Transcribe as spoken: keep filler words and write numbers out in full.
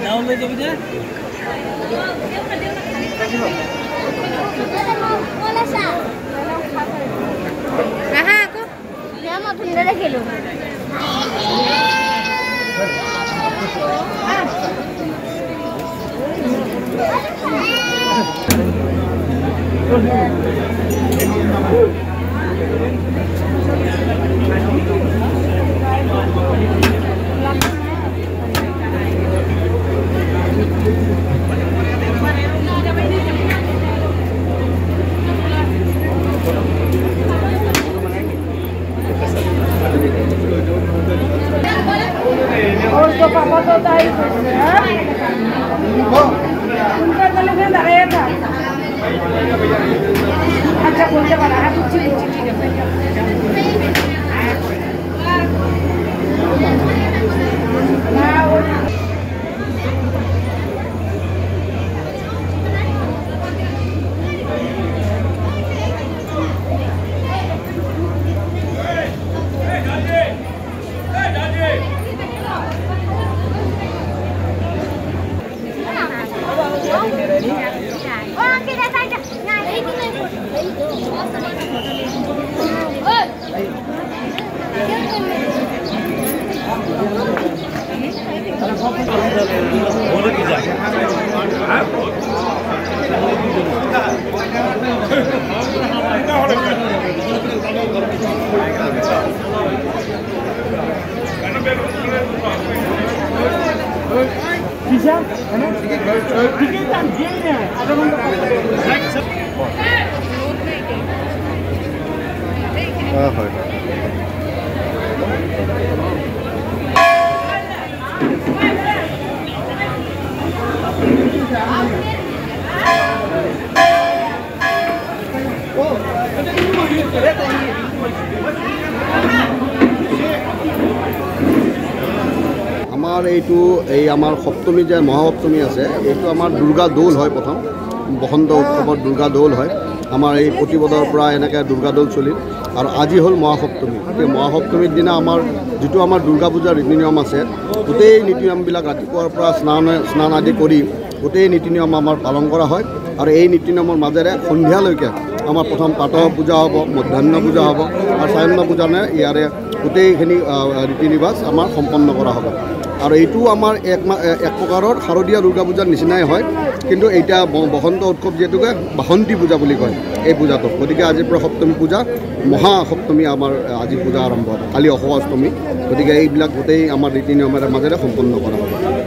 और तो पापा तो दाई उनका गले में लगाया था अच्छा बोलते वाला है कुछ ठीक है आमार एटू এই आमार सप्तमी जे महासप्तमी आछे एटू आमार दुर्गा दौल है प्रथम बसंत उत्सव दुर्गा दौल है आमार এই प्रतिबदर পৰা এনেকে दुर्गा दौल चलिल और আজি हल महासप्तमी এই महासप्तमीर दिन आमार जितु आमार दुर्गा पूजार रीति नियम आछे गोटेই नीति नियमবিলাক रातिपुৱাৰ পৰা स्नान स्नान आदि কৰি गोटेই नीति नियम आमार पालन কৰা হয় और এই नीति नियমৰ মাজেৰে সন্ধিয়ালৈকে आमार प्रथम प्रातः पूजा हम मध्याह्न पूजा हम और सायन्न पूजा ने यारे गोटेইখিনি रीति निवास आमार सम्पन्न करा हब और यू आमार एक एक प्रकार शारदीय दुर्गा पूजार निचिनाई है किन्तु एटा बसंत उत्सव जीतुके बासंती पूजा বুলি कय এই পূজাটো গতিকে আজিৰ পৰা সপ্তমী পূজা মহাসপ্তমী आमार আজি পূজা आरम्भ काली अष्टमी गतिके এইবিলাক গোটেই आमार रीति नियमेर মাজেৰে सम्पन्न करा हब।